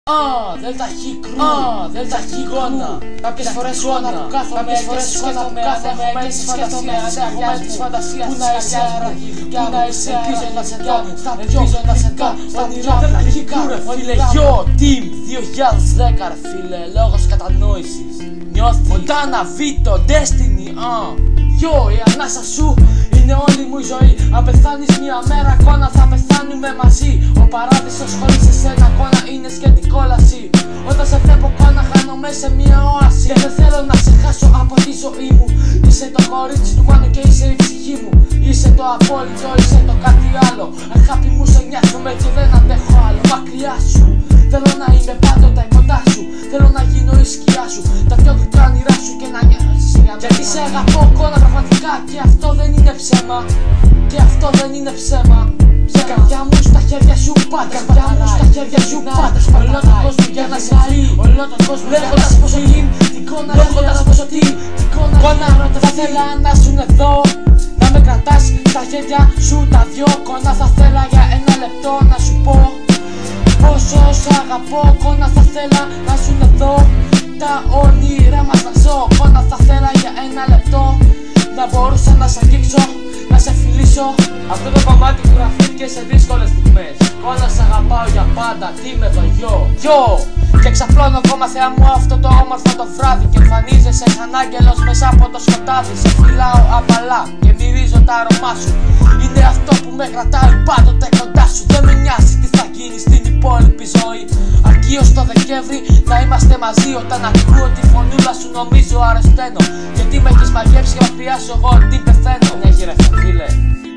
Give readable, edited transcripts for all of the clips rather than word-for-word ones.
Δέλτα Χ κρού, Δέλτα Χ γόνα. Κάποιες φορές γόνα που κάθομαι και σκέφτομαι και σε φαντασία που να είσαι αραγγελικά, που να είσαι ελπίζω να σε δω, ελπίζω να σε δω. Όνειρο Δέλτα Χ κρού ρε φίλε, yo, team 2010 ρε φίλε, λόγος κατανόησης. Νιώθει Μοντάνα, Βίτο, Destiny, yo, η ανάσα σου είναι όλη μου η ζωή. Αν πεθάνεις μια μέρα κόνα θα πεθάνουμε μαζί. Ο παράδεισος χωρίς εσένα κόνα είναι σκέτη κόλαση. Όταν σε βλέπω κόνα χάνομαι σε μια όαση. Και δεν θέλω να σε χάσω από τη ζωή μου. Είσαι το κορίτσι του μάνου και είσαι η ψυχή μου. Είσαι το απόλυτο, είσαι το κάτι άλλο. Αγάπη μου σε νοιάζομαι και δεν αντέχω άλλο. Μακριά σου, θέλω να είμαι πάντοτε κοντά σου. Θέλω να γίνω η σκιά σου, τα πιο γλυκά όνειρά σου και να νοιάζεις για μένα. Γιατί σε αγαπώ κόνα πραγματικά και αυτό δεν είναι ψέμα. Και αυτό δεν είναι ψέμα. Σε καρδιά μου στα χέρια σου πάντα, καρδιά μου στα χέρια σου πάντα. Όλο τον κόσμο για να σε βρει, όλο τον κόσμο λέγοντας πόσο είναι την κόνα, λέγοντας πόσο την κόνα. Θα θέλα να ζουν εδώ, να με κρατάς στα χέρια σου τα δυο. Κόνα θα θέλα για ένα λεπτό να σου πω πόσο σ' αγαπώ. Κόνα θα θέλα να ζουν εδώ τα όνειρά μας να ζω. Κόνα θα θέλα για ένα λεπτό να μπορούσα να σ' αγγίξω, να σε φιλήσω. Αυτό το κομμάτι που γραφτήκε σε δύσκολες στιγμές. Κόνα σ' αγαπάω για πάντα, τι με το γιο. Και ξαπλώνω ακόμα θεά μου αυτό το όμορφο το βράδυ. Και εμφανίζεσαι σαν άγγελος μέσα από το σκοτάδι. Σε φυλάω απαλά και μυρίζω τα αρώμά σου. Είναι αυτό που με κρατάει πάντοτε κοντά σου. Δεν με νοιάζει τι θα γίνει στην υπόλοιπη ζωή. Αρκεί ως το Δεκέμβρη να είμαστε μαζί. Όταν ακούω τη φωνούλα σου νομίζω αρρωσταίνω. Γιατί με έχεις μαγεύσει και μακριάσω εγώ τι πεθαίνω. Μια γύρευε φίλε.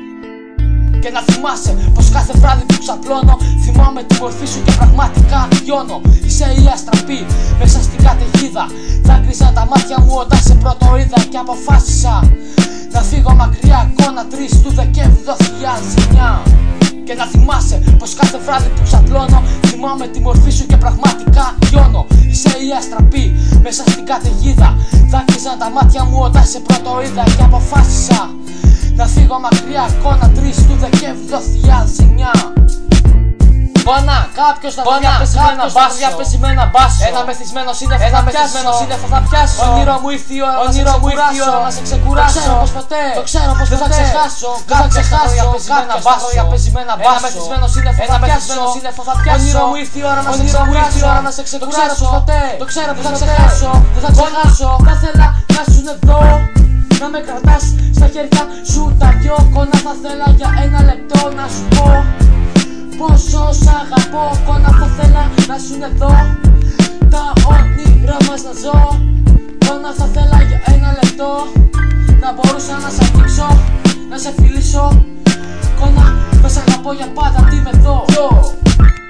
Και να θυμάσαι πως κάθε βράδυ που ξαπλώνω θυμάμαι τη μορφή σου και πραγματικά λιώνω. Είσαι η αστραπή μέσα στην καταιγίδα. Δάκρυζαν τα μάτια μου όταν σε πρώτο είδα και αποφάσισα να φύγω μακριά. Κόνα 3 του Δεκέμβρη 2009. Και να θυμάσαι πως κάθε βράδυ που ξαπλώνω θυμάμαι τη μορφή σου και πραγματικά λιώνω. Είσαι η αστραπή μέσα στην καταιγίδα. Δάκρυζαν τα μάτια μου όταν σε πρώτο είδα και αποφάσισα να φύγω μακριά. Κόνα 3 του Δεκέμβρη 2009. Κόνα, κάποιος θα διαπέσει με ένα μπάσο. Ένα μεθυσμένο σύννεφο θα πιάσω. Όνειρο μου ήρθε η ώρα να σε ξεκουράσω. Το ξέρω πως δεν θα ξεχάσω. Κάποιος θα διαπέσει με ένα μπάσο. Ένα μεθυσμένο σύννεφο θα πιάσω. Όνειρο μου ήρθε η ώρα να σε ξεκουράσω. Το ξέρω πως θα ξεχάσω. Θα ήθελα να σου εδώ, να με κρατάς στα χέρια σου τα δυο. Κόνα θα θέλα για ένα λεπτό να σου πω πόσο σ' αγαπώ. Κόνα θα θέλα να ζουν εδώ τα όνειρά μας να ζω. Κόνα θα θέλα για ένα λεπτό να μπορούσα να σ' αγγίξω, να σε φιλήσω. Κόνα θα σ' αγαπώ για πάντα, τι με δω.